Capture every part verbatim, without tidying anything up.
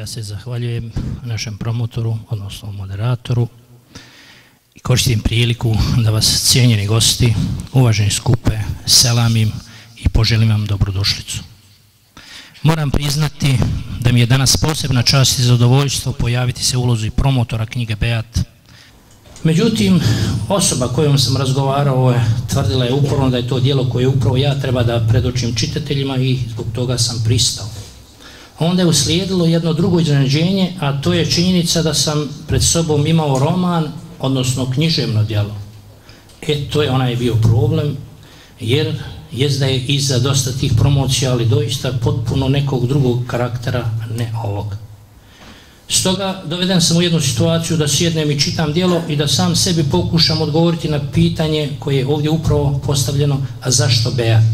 Ja se zahvaljujem našem promotoru, odnosno moderatoru, i koristim priliku da vas, cijenjeni gosti, uvaženi skupe, selamim i poželim vam dobrodošlicu. Moram priznati da mi je danas posebna čast i zadovoljstvo pojaviti se u ulozi promotora knjige Bejat. Međutim, osoba kojom sam razgovarao tvrdila je uporno da je to djelo koje upravo ja treba da predočim čitateljima i zbog toga sam pristao. Onda je uslijedilo jedno drugo iznenađenje, a to je činjenica da sam pred sobom imao roman, odnosno književno djelo. E, to je onaj bio problem, jer jezda je iza dosta tih promocija, ali doista potpuno nekog drugog karaktera, ne ovog. Stoga doveden sam u jednu situaciju da sjednem i čitam djelo i da sam sebi pokušam odgovoriti na pitanje koje je ovdje upravo postavljeno, a zašto Bejat?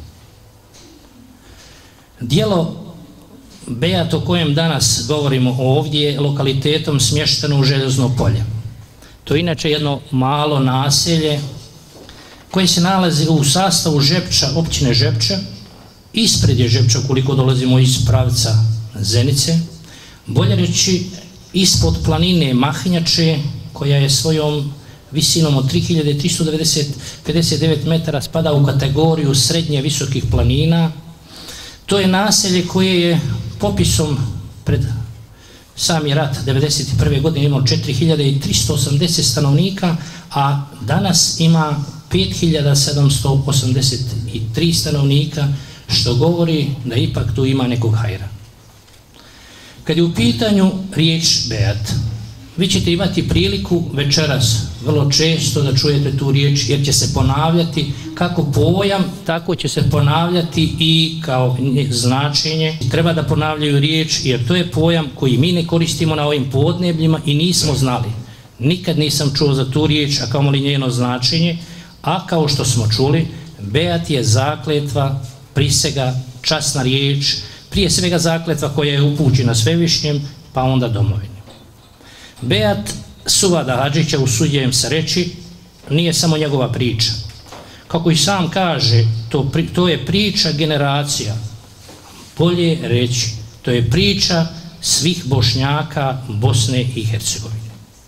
Djelo Bejat o kojem danas govorimo ovdje je lokalitetom smješteno u Željezno polje. To je inače jedno malo naselje koje se nalazi u sastavu Žepča, općine Žepče. Ispred je Žepča ukoliko dolazimo iz pravca Zenice. Bolje reći, ispod planine Mahnjače, koja je svojom visinom od tri hiljade tristo pedeset devet metara spada u kategoriju srednje visokih planina. To je naselje koje je popisom pred sami rat devedeset prve godine imao četiri hiljade tristo osamdeset stanovnika, a danas ima pet hiljada sedamsto osamdeset tri stanovnika, što govori da ipak tu ima nekog hajra. Kad je u pitanju riječ Bejat, vi ćete imati priliku večeras vrlo često da čujete tu riječ, jer će se ponavljati kako pojam, tako će se ponavljati i kao značenje. Treba da ponavljaju riječ, jer to je pojam koji mi ne koristimo na ovim podnebljima i nismo znali. Nikad nisam čuo za tu riječ, a kamoli njeno značenje, a kao što smo čuli, Bejat je zakletva, prisega, časna riječ, prije svega zakletva koja je upućena Svevišnjem, pa onda domovini. Bejat Suvada Hadžića, usuđujem se reći, nije samo njegova priča. Kako i sam kaže, to, to je priča generacija. Bolje reći, to je priča svih Bošnjaka Bosne i Hercegovine.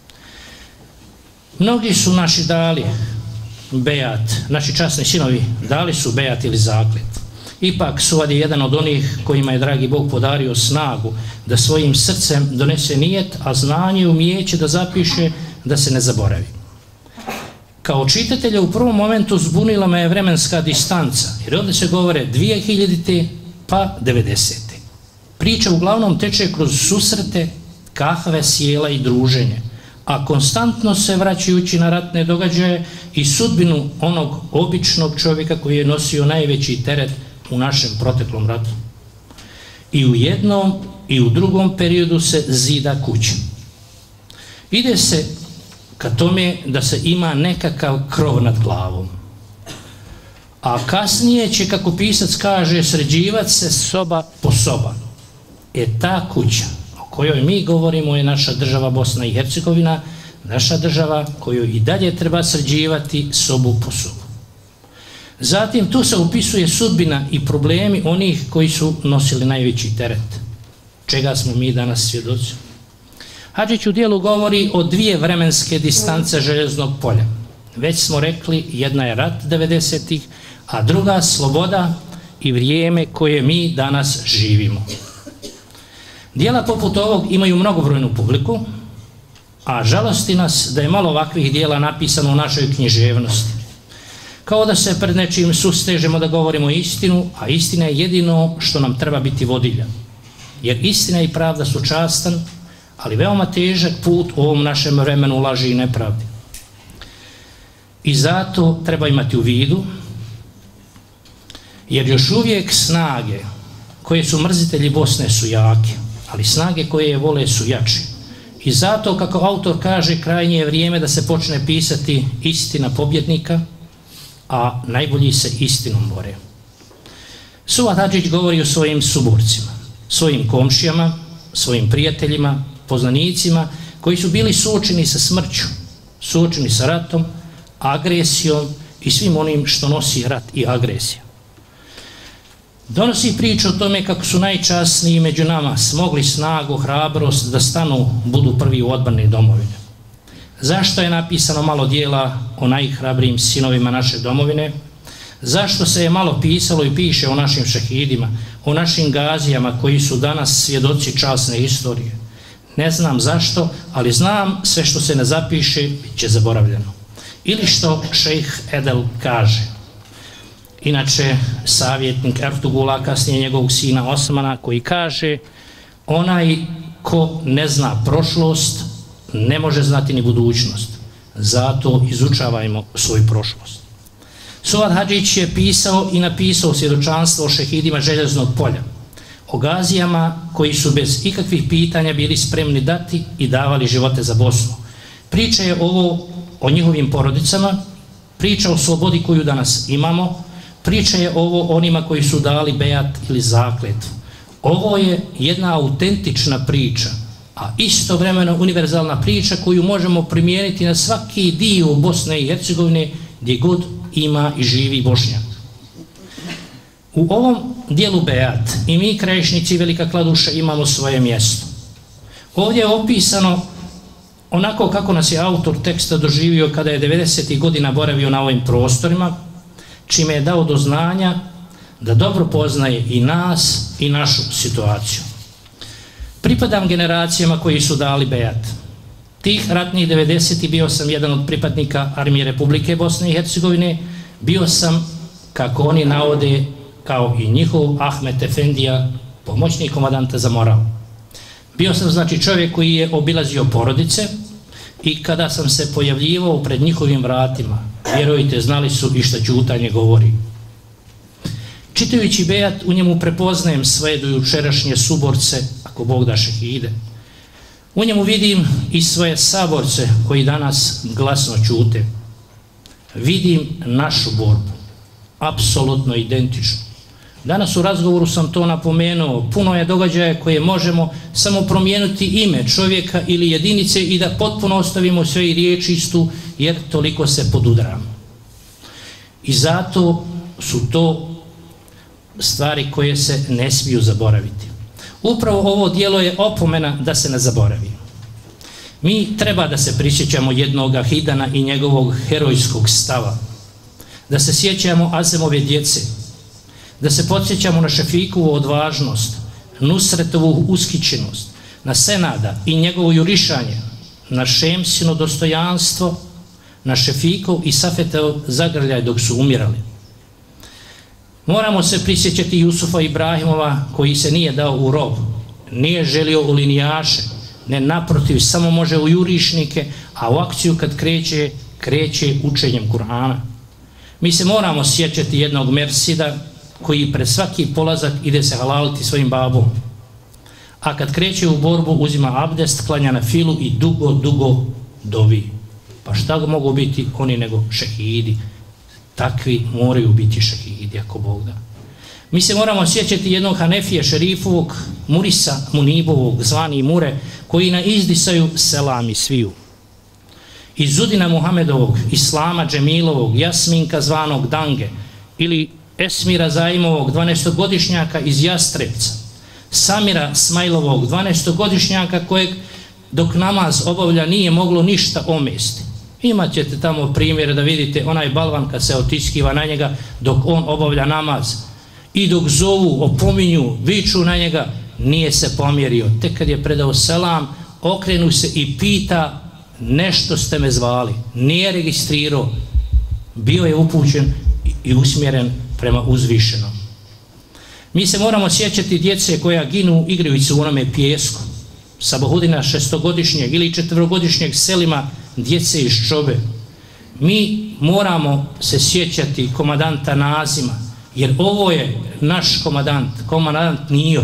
Mnogi su naši dali Bejat, naši časni sinovi dali su Bejat ili zaklet. Ipak Suvad je jedan od onih kojima je dragi Bog podario snagu da svojim srcem donese nijet, a znanje i umijeće da zapiše, da se ne zaboravi. Kao čitatelja u prvom momentu zbunila me je vremenska distanca, jer ovdje se govore dvije hiljadite pa devedesete. Priča uglavnom teče kroz susrete, kahve, sjela i druženje, a konstantno se vraćajući na ratne događaje i sudbinu onog običnog čovjeka koji je nosio najveći teret u našem proteklom ratu. I u jednom i u drugom periodu se zida kuća. Ide se ka tome da se ima nekakav krov nad glavom. A kasnije će, kako pisac kaže, sređivati se soba po soba. E ta kuća o kojoj mi govorimo je naša država Bosna i Hercegovina, naša država koju i dalje treba sređivati sobu po sobu. Zatim tu se upisuje sudbina i problemi onih koji su nosili najveći teret, čega smo mi danas svjedoci. Hadžić u dijelu govori o dvije vremenske distance Željeznog polja. Već smo rekli, jedna je rat devedesetih, a druga sloboda i vrijeme koje mi danas živimo. Dijela poput ovog imaju mnogobrojnu publiku, a žalosti nas da je malo ovakvih dijela napisano u našoj književnosti. Kao da se pred nečim sustežemo da govorimo istinu, a istina je jedino što nam treba biti vodilja. Jer istina i pravda su častan, ali veoma težak put u ovom našem vremenu laži i nepravdi. I zato treba imati u vidu, jer još uvijek snage koje su mrzitelji Bosne su jake, ali snage koje je vole su jače. I zato, kako autor kaže, krajnje je vrijeme da se počne pisati istina pobjednika, a najbolji se istinom bore. Suvad Hadžić govori o svojim suborcima, svojim komšijama, svojim prijateljima, poznanicima koji su bili suočeni sa smrću, suočeni sa ratom, agresijom i svim onim što nosi rat i agresija. Donosi priču o tome kako su najčasniji među nama smogli snagu, hrabrost da stanu, budu prvi u odbrani domovine. Zašto je napisano malo dijela o najhrabrijim sinovima naše domovine? Zašto se je malo pisalo i piše o našim šehidima, o našim gazijama koji su danas svjedoci časne istorije? Ne znam zašto, ali znam sve što se ne zapiše bit će zaboravljeno. Ili što šejh Edel kaže. Inače, savjetnik Ertugula, kasnije njegovog sina Osmana, koji kaže: onaj ko ne zna prošlost, ne može znati ni budućnost. Zato izučavajmo svoju prošlost. Suad Hadžić je pisao i napisao svjedočanstvo o šehidima Željeznog polja, o gazijama koji su bez ikakvih pitanja bili spremni dati i davali živote za Bosnu. Priča je ovo o njihovim porodicama, priča o slobodi koju danas imamo, priča je ovo onima koji su dali bejat ili zakletvu. Ovo je jedna autentična priča, a istovremeno univerzalna priča koju možemo primijeniti na svaki dio Bosne i Hercegovine gdje god ima i živi Bošnjak. U ovom dijelu bejat i mi krajišnici Velika Kladuša imamo svoje mjesto. Ovdje je opisano onako kako nas je autor teksta doživio kada je devedesetih godina boravio na ovim prostorima, čime je dao do znanja da dobro poznaje i nas i našu situaciju. Pripadam generacijama koji su dali bejat. Tih ratnih devedesetih bio sam jedan od pripadnika Armije Republike Bosne i Hercegovine, bio sam, kako oni navode, kao i njihov Ahmet Efendija, pomoćnik komandanta za moral. Bio sam znači čovjek koji je obilazio porodice i kada sam se pojavljivao pred njihovim vratima, vjerujte, znali su i šta ćutanje govori. Čitajući bejat, u njemu prepoznajem sve do jučerašnje suborce, ako Bog da, šehide. U njemu vidim i svoje saborce koji danas glasno ćute. Vidim našu borbu, apsolutno identičnu. Danas u razgovoru sam to napomenuo, puno je događaja koje možemo samo promijeniti ime čovjeka ili jedinice i da potpuno ostavimo sve i riječ istu, jer toliko se podudaramo. I zato su to stvari koje se ne smiju zaboraviti. Upravo ovo djelo je opomena da se ne zaboravi. Mi treba da se prisjećamo jednog Ahidana i njegovog herojskog stava, da se sjećamo Azemove djece, da se podsjećamo na Šefikovu odvažnost, Nusretovu uskićenost, na Senada i njegovo jurišanje, na Šemsino dostojanstvo, na Šefikov i Safetov zagrljaj dok su umirali. Moramo se prisjećati Jusufa Ibrahimova koji se nije dao u rob, nije želio u linijaše, ne naprotiv, samo može u jurišnike, a u akciju kad kreće, kreće učenjem Kur'ana. Mi se moramo sjećati jednog Mersida koji pred svaki polazak ide se halaliti svojim babom, a kad kreće u borbu uzima abdest, klanja na filu i dugo, dugo dovi. Pa šta mogu biti oni nego šehidi? Takvi moraju biti šehidi, ako Bog da. Mi se moramo sjećati jednog Hanefije Šerifovog, Murisa Munibovog, zvani Mure, koji na izdisaju selam i sviju. Izudina Muhamedovog, Islama Džemilovog, Jasminka zvanog Dange, ili Esmira Zaimovog, dvanaestogodišnjaka iz Jastrebca, Samira Smajlovog, dvanaestogodišnjaka kojeg dok namaz obavlja nije moglo ništa omesti. Imat ćete tamo primjere da vidite onaj balvan kad se otiskiva na njega dok on obavlja namaz i dok zovu, opominju, viču na njega, nije se pomjerio. Tek kad je predao selam, okrenu se i pita: nešto ste me zvali. Nije registrirao, bio je upućen i usmjeren prema uzvišenom. Mi se moramo sjećati djece koja ginu igrajući u onome pijesku, Sabohudina šestogodišnjeg ili četvrogodišnjeg Selima, djece iz Čobe. Mi moramo se sjećati komandanta Nazima, jer ovo je naš komandant, komandant Nijo.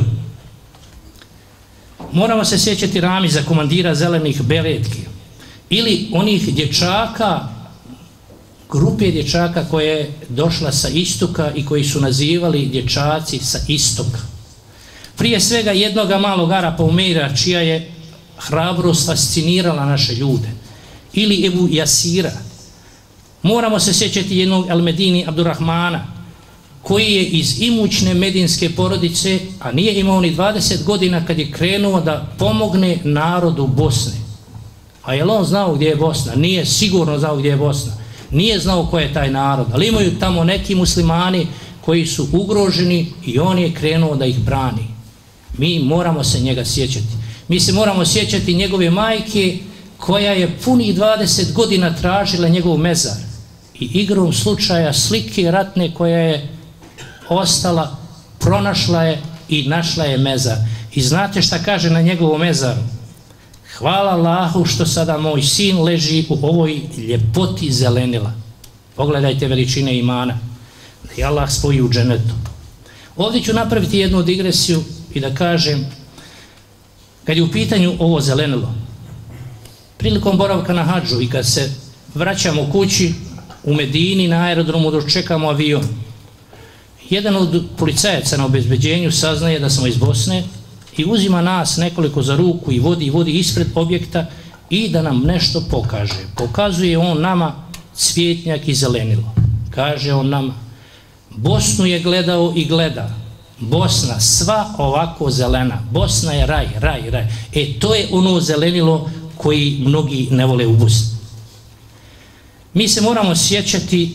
Moramo se sjećati Ramiza, komandira Zelenih beretki, ili onih dječaka, grupe dječaka koja je došla sa istoka i koji su nazivali dječaci sa istoka. Prije svega jednoga malog Arapa Umeira, čija je hrabrost fascinirala naše ljude, ili Ebu Jasira. Moramo se sjećati jednog Elmedini Abdurrahmana, koji je iz imućne medinske porodice, a nije imao ni dvadeset godina kad je krenuo da pomogne narodu Bosne. A je li on znao gdje je Bosna? Nije sigurno znao gdje je Bosna. Nije znao ko je taj narod, ali imaju tamo neki muslimani koji su ugroženi i on je krenuo da ih brani. Mi moramo se njega sjećati. Mi se moramo sjećati njegove majke koja je punih dvadeset godina tražila njegov mezar. I igrom slučaja slike ratne koja je ostala, pronašla je i našla je mezar. I znate šta kaže na njegovom mezaru? Hvala Allahu što sada moj sin leži u ovoj ljepoti zelenila. Pogledajte veličine imana. Da je Allah spoji u dženetu. Ovdje ću napraviti jednu digresiju i da kažem, kad je u pitanju ovo zelenilo, prilikom boravka na hadžu i kad se vraćamo kući u Medini na aerodromu dok čekamo avion, jedan od policajaca na obezbeđenju saznaje da smo iz Bosne i uzima nas nekoliko za ruku i vodi, vodi ispred objekta i da nam nešto pokaže. Pokazuje on nama cvjetnjak i zelenilo. Kaže on nama, Bosnu je gledao i gleda. Bosna sva ovako zelena. Bosna je raj, raj, raj. E to je ono zelenilo koji mnogi ne vole u Bosni. Mi se moramo sjećati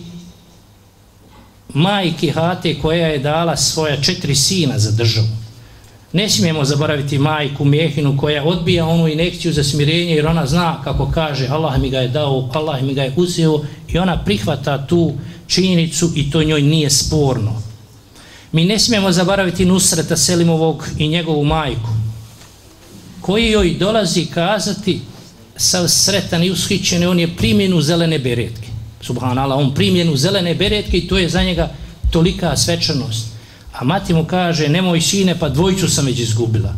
majke Hate koja je dala svoja četiri sina za državu. Ne smijemo zaboraviti majku Mjehinu koja odbija onu injekciju za smirenje jer ona zna kako kaže Allah mi ga je dao, Allah mi ga je uzeo i ona prihvata tu činjenicu i to njoj nije sporno. Mi ne smijemo zaboraviti Nusreta Selimovog i njegovu majku koji joj dolazi kazati sav sretan i ushićen, on je primljen u zelene beretke. Subhanallah, on primljen u zelene beretke i to je za njega tolika svečanost. A mati mu kaže, nemoj sine, pa dvojicu sam već izgubila.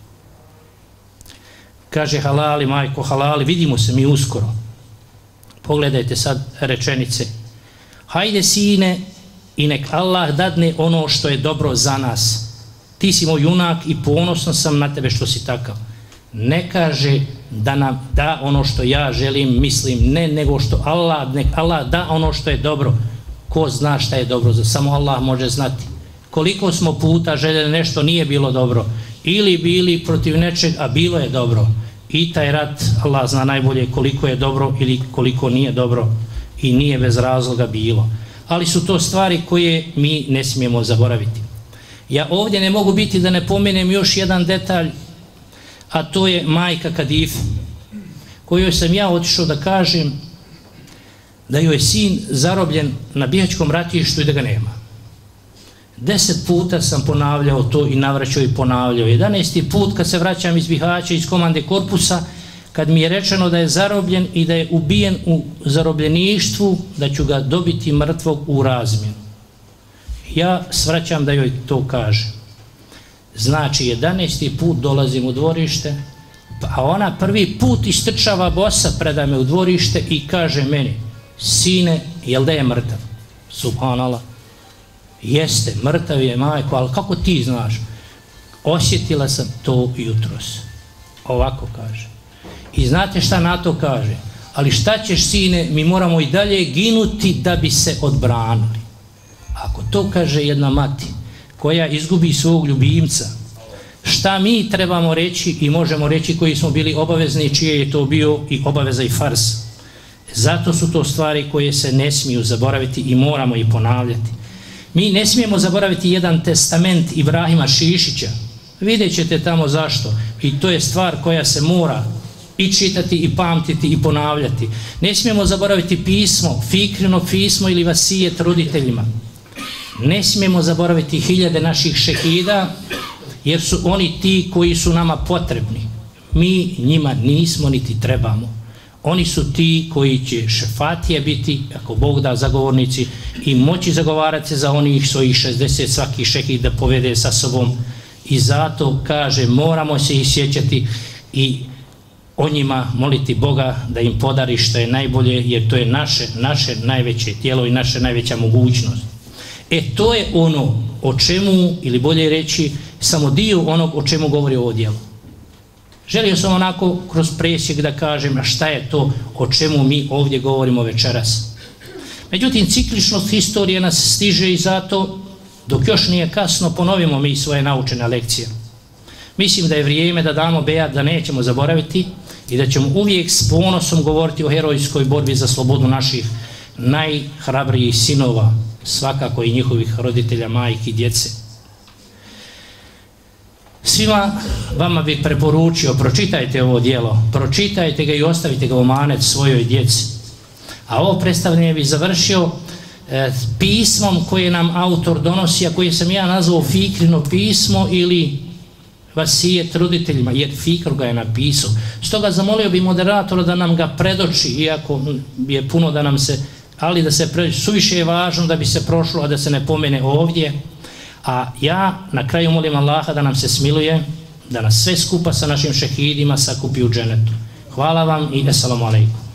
Kaže, halali majko, halali, vidimo se mi uskoro. Pogledajte sad rečenice. Hajde sine i nek Allah dadne ono što je dobro za nas. Ti si moj junak i ponosan sam na tebe što si takav. Ne kaže da nam da ono što ja želim, mislim, ne, nego što Allah, nek Allah da ono što je dobro. Ko zna šta je dobro, samo Allah može znati. Koliko smo puta željeli nešto nije bilo dobro, ili bili protiv nečeg, a bilo je dobro. I taj rat, Allah zna najbolje koliko je dobro ili koliko nije dobro i nije bez razloga bilo. Ali su to stvari koje mi ne smijemo zaboraviti. Ja ovdje ne mogu biti da ne pomenem još jedan detalj, a to je majka Kadife, kojoj sam ja otišao da kažem da joj je sin zarobljen na Bihaćkom ratištu i da ga nema. Deset puta sam ponavljao to i navraćao i ponavljao. Jedanesti put kad se vraćam iz Bihaća, iz komande korpusa, kad mi je rečeno da je zarobljen i da je ubijen u zarobljeništvu, da ću ga dobiti mrtvog u razmjenu. Ja svraćam da joj to kažem. Znači, jedanesti put dolazim u dvorište, a ona prvi put istrčava bosa, preda me u dvorište i kaže meni, sine, jel da je mrtav? Subhanallah. Jeste, mrtav je majko, ali kako ti znaš? Osjetila sam to jutros. Ovako kaže. I znate šta na to kaže? Ali šta ćeš sine, mi moramo i dalje ginuti da bi se odbranili. Ako to kaže jedna mati koja izgubi svog ljubimca, šta mi trebamo reći i možemo reći koji smo bili obavezni, čije je to bio i obaveza i fars. Zato su to stvari koje se ne smiju zaboraviti i moramo ih ponavljati. Mi ne smijemo zaboraviti jedan testament Ibrahima Šišića. Vidjet ćete tamo zašto. I to je stvar koja se mora i čitati i pamtiti i ponavljati. Ne smijemo zaboraviti pismo, Fikrino pismo ili vasijet roditeljima. Ne smijemo zaboraviti hiljade naših šehida, jer su oni ti koji su nama potrebni. Mi njima nismo niti trebamo. Oni su ti koji će šefatije biti, ako Bog da, zagovornici i moći zagovarati za onih svojih šezdeset svaki šehid da povede sa sobom. I zato, kaže, moramo se ih sjećati i o njima moliti Boga da im podari što je najbolje, jer to je naše, naše najveće tijelo i naša najveća mogućnost. E to je ono o čemu, ili bolje reći, samo dio onog o čemu govori ovo djelo. Želio sam onako kroz presjek da kažem a šta je to o čemu mi ovdje govorimo večeras. Međutim, cikličnost historije nas stiže i zato dok još nije kasno, ponovimo mi svoje naučene lekcije. Mislim da je vrijeme da damo bejat da nećemo zaboraviti i da ćemo uvijek s ponosom govoriti o herojskoj borbi za slobodu naših najhrabrijih sinova, svakako i njihovih roditelja, majki, djece. Svima vama bih preporučio, pročitajte ovo djelo, pročitajte ga i ostavite ga u amanet svojoj djeci. A ovo predstavljanje bih završio e, pismom koje nam autor donosi, a koje sam ja nazvao Fikrino pismo ili vasijet roditeljima, jer Fikr ga je napisao. Stoga zamolio bi moderatora da nam ga predoči, iako je puno da nam se, ali da se predoči, suviše je važno da bi se prošlo, a da se ne pomene ovdje. A ja na kraju molim Allaha da nam se smiluje, da nas sve skupa sa našim šehidima sakupi u dženetu. Hvala vam i assalamu alaikum.